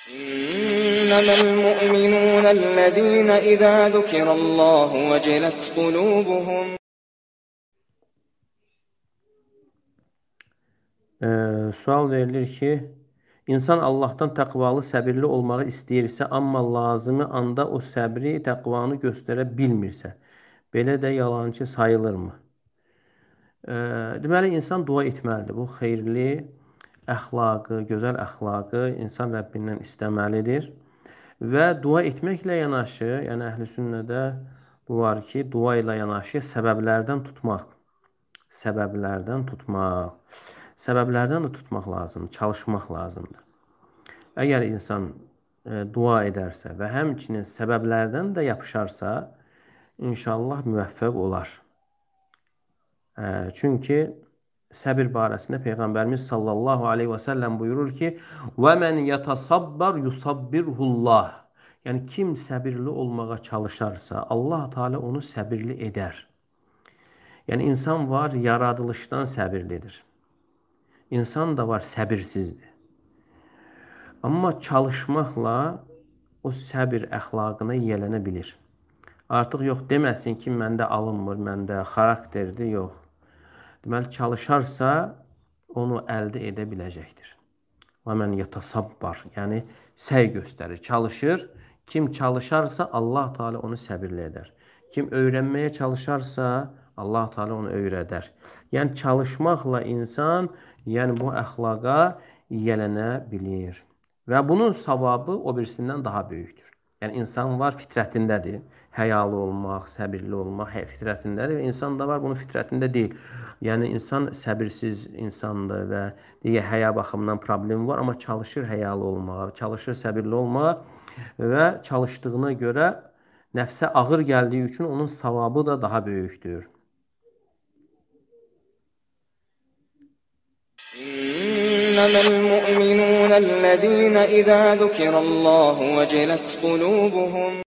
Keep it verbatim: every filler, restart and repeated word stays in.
إنما المؤمنون الذين إذا ذكر الله وجلت قلوبهم. Ee, sual verilir ki, insan Allah'tan təqvalı, səbirli olmağı istəyirsə, amma lazımı anda o səbri, təqvanı göstərə bilmirsə, belə də yalancı sayılırmı? Ee, deməli, insan dua etməlidir. Bu xeyirli əxlaqı, gözəl əxlaqı insan Rəbbindən istəməlidir. Və dua etməklə yanaşı, yəni əhl-i sünnədə bu var ki, dua ilə yanaşı səbəblərdən tutmaq. Səbəblərdən tutmaq. Səbəblərdən də tutmaq lazımdır, çalışmaq lazımdır. Əgər insan e, dua edərsə və həmçinin səbəblərdən də yapışarsa, inşallah müvəffəq olar. E, çünki səbir barəsində Peyğəmbərimiz sallallahu aleyhi və səlləm buyurur ki, وَمَنْ يَتَصَبَّرْ يُصَبِّرْهُ اللّٰهِ. Yəni, kim səbirli olmağa çalışarsa, Allah Teala onu səbirli edər. Yəni, insan var, yaradılışdan səbirlidir. İnsan da var, səbirsizdir. Amma çalışmaqla o səbir əxlaqına yiyələnə bilir. Artıq yox deməsin ki, məndə alınmır, məndə xarakterdir, yox. Deməli, çalışarsa onu əldə edə biləcəkdir. Və mən yətasabbar, yəni səy göstərir, çalışır. Kim çalışarsa Allah Teala onu səbirli edər. Kim öyrənməyə çalışarsa Allah Teala onu öyrədər. Yəni, çalışmaqla insan yəni bu əxlaqa yiyələnə bilir. Və bunun savabı o birisindən daha böyükdür. Yəni, insan var, fitrətindədir. Həyalı olmaq, səbirli olmaq fitrətindədir. Və insan da var, bunun fitrətində deyil. Yəni, insan səbirsiz insandır və digər həya baxımından problemi var, amma çalışır həyalı olmağa, çalışır səbirli olmağa və çalışdığına görə nəfsə ağır gəldiyi üçün onun savabı da daha böyükdür. إنما المؤمنون الذين إذا ذكر الله وجلت قلوبهم